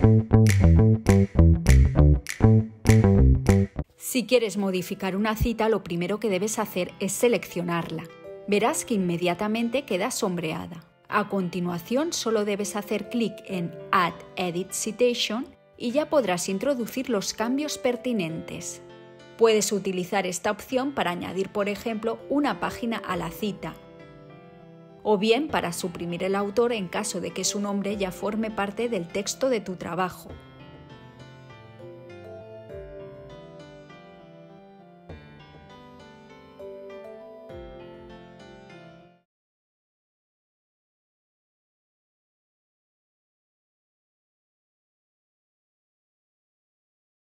Si quieres modificar una cita, lo primero que debes hacer es seleccionarla. Verás que inmediatamente queda sombreada. A continuación, solo debes hacer clic en Add Edit Citation y ya podrás introducir los cambios pertinentes. Puedes utilizar esta opción para añadir, por ejemplo, una página a la cita, o bien para suprimir el autor en caso de que su nombre ya forme parte del texto de tu trabajo.